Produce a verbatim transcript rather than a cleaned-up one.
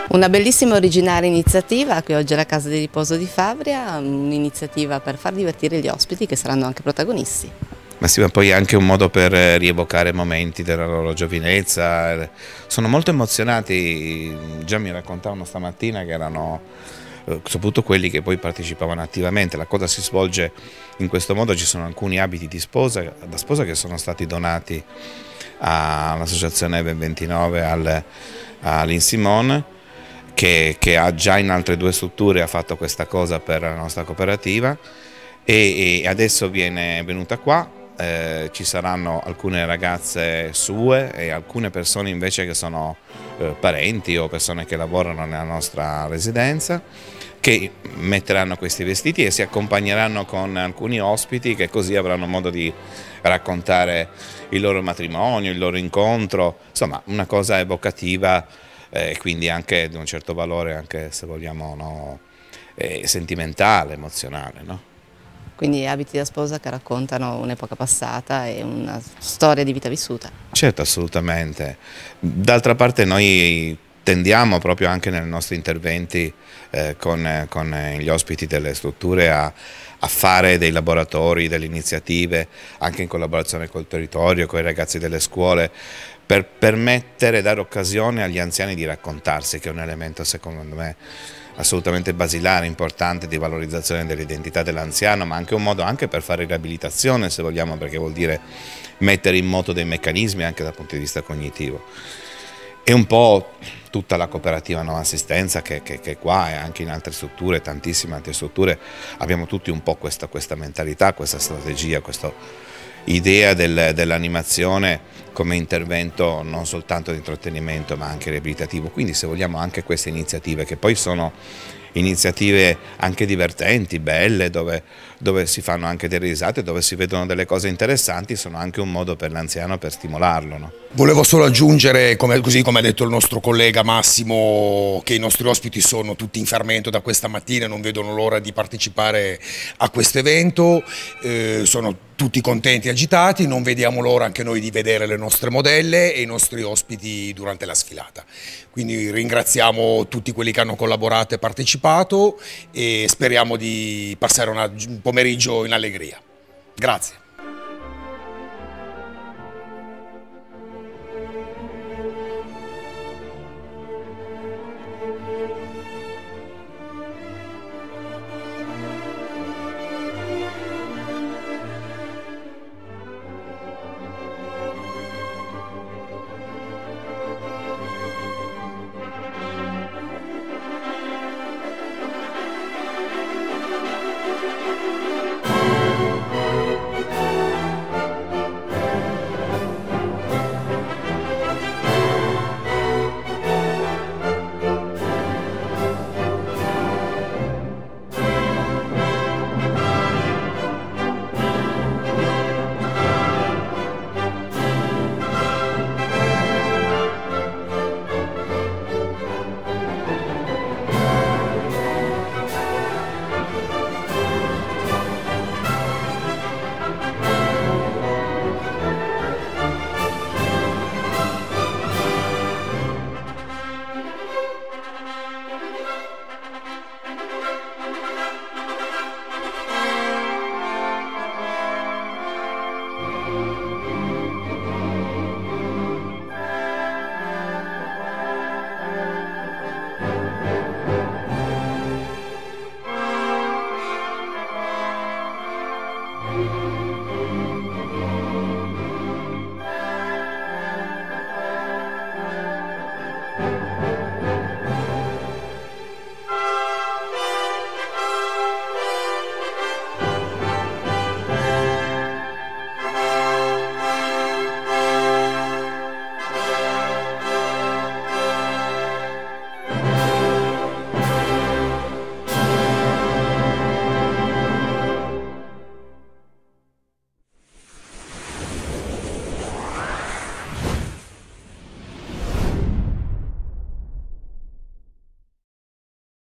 Una bellissima e originale iniziativa che oggi è la Casa di Riposo di Fabria, un'iniziativa per far divertire gli ospiti che saranno anche protagonisti. Ma sì, ma poi è anche un modo per rievocare momenti della loro giovinezza. Sono molto emozionati, già mi raccontavano stamattina che erano, soprattutto quelli che poi partecipavano attivamente. La cosa si svolge in questo modo, ci sono alcuni abiti di sposa, da sposa che sono stati donati all'associazione Ben ventinove, al, all'Insimon, che, che ha già in altre due strutture ha fatto questa cosa per la nostra cooperativa e, e adesso viene venuta qua. Eh, ci saranno alcune ragazze sue e alcune persone invece che sono eh, parenti o persone che lavorano nella nostra residenza, che metteranno questi vestiti e si accompagneranno con alcuni ospiti che così avranno modo di raccontare il loro matrimonio, il loro incontro, insomma una cosa evocativa e eh, quindi anche di un certo valore, anche se vogliamo, no, eh, sentimentale, emozionale, no? Quindi abiti da sposa che raccontano un'epoca passata e una storia di vita vissuta. Certo, assolutamente. D'altra parte noi tendiamo proprio anche nei nostri interventi eh, con, con gli ospiti delle strutture a, a fare dei laboratori, delle iniziative, anche in collaborazione col territorio, con i ragazzi delle scuole, per permettere, dare occasione agli anziani di raccontarsi, che è un elemento secondo me assolutamente basilare, importante, di valorizzazione dell'identità dell'anziano, ma anche un modo anche per fare riabilitazione, se vogliamo, perché vuol dire mettere in moto dei meccanismi anche dal punto di vista cognitivo. E un po' tutta la cooperativa Nuova Assistenza che, che, che qua e anche in altre strutture, tantissime altre strutture, abbiamo tutti un po' questa, questa mentalità, questa strategia, questa idea del, dell'animazione come intervento non soltanto di intrattenimento ma anche riabilitativo, quindi se vogliamo anche queste iniziative che poi sono iniziative anche divertenti, belle, dove, dove si fanno anche delle risate, dove si vedono delle cose interessanti, sono anche un modo per l'anziano per stimolarlo, no? Volevo solo aggiungere, come, così come ha detto il nostro collega Massimo, che i nostri ospiti sono tutti in fermento da questa mattina, non vedono l'ora di partecipare a questo evento, eh, sono tutti contenti e agitati, non vediamo l'ora anche noi di vedere le nostre modelle e i nostri ospiti durante la sfilata. Quindi ringraziamo tutti quelli che hanno collaborato e partecipato e speriamo di passare una, un pomeriggio in allegria. Grazie.